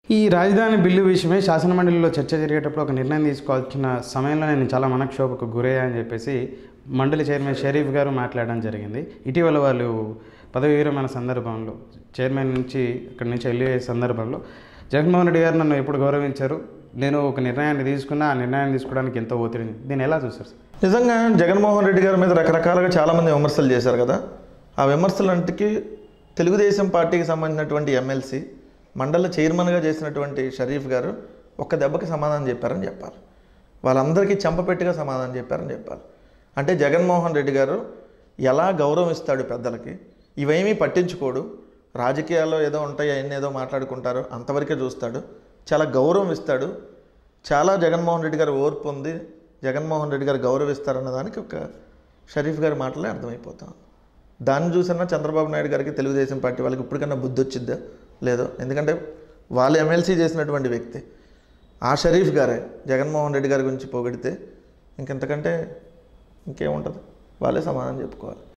ఈ రాజధాని బిల్లు విషయమై శాసనమండలిలో చర్చ జరిగేటప్పుడు ఒక నిర్ణయం తీసుకోవాల్సిన సమయంలో నేను చాలా మనక్షోభకు గురయ్యానని చెప్పేసి మండలి చైర్మన్ షరీఫ్ గారు మాట్లాడడం జరిగింది. ఇటీవల వాళ్ళు పదవి విరమణ సందర్భంలో చైర్మన్ నుంచి ఇక్కడి నుంచి వెళ్ళే సందర్భంలో జగన్మోహన్ రెడ్డి గారు నన్ను ఎప్పుడు గౌరవించారు, నేను ఒక నిర్ణయాన్ని తీసుకున్నా, ఆ నిర్ణయాన్ని తీసుకోవడానికి ఎంతో ఒత్తిడి. దీన్ని ఎలా చూస్తారు సార్? నిజంగా జగన్మోహన్ రెడ్డి గారి మీద రకరకాలుగా చాలామంది విమర్శలు చేశారు కదా. ఆ విమర్శలంటికి తెలుగుదేశం పార్టీకి సంబంధించినటువంటి ఎమ్మెల్సీ మండలి చైర్మన్గా చేసినటువంటి షరీఫ్ గారు ఒక్క దెబ్బకి సమాధానం చెప్పారని చెప్పాలి. వాళ్ళందరికీ చెంపపెట్టిగా సమాధానం చెప్పారని చెప్పాలి. అంటే జగన్మోహన్ రెడ్డి గారు ఎలా గౌరవం ఇస్తాడు పెద్దలకి, ఇవేమీ పట్టించుకోడు, రాజకీయాల్లో ఏదో ఉంటాయి అవన్నీ ఏదో మాట్లాడుకుంటారు అంతవరకే చూస్తాడు, చాలా గౌరవం ఇస్తాడు, చాలా జగన్మోహన్ రెడ్డి గారు ఓర్పు ఉంది, జగన్మోహన్ రెడ్డి గారు గౌరవిస్తారన్న దానికి ఒక షరీఫ్ గారి మాటలే అర్థమైపోతాం. దాన్ని చూసినా చంద్రబాబు నాయుడు గారికి తెలుగుదేశం పార్టీ వాళ్ళకి ఇప్పటికన్నా బుద్ధి వచ్చిద్దా లేదో, ఎందుకంటే వాళ్ళు ఎమ్మెల్సీ చేసినటువంటి వ్యక్తి. ఆ షరీఫ్ గారే జగన్మోహన్ రెడ్డి గారి గురించి పొగిడితే ఇంకెంతకంటే ఇంకేముంటుంది, వాళ్ళే సమాధానం చెప్పుకోవాలి.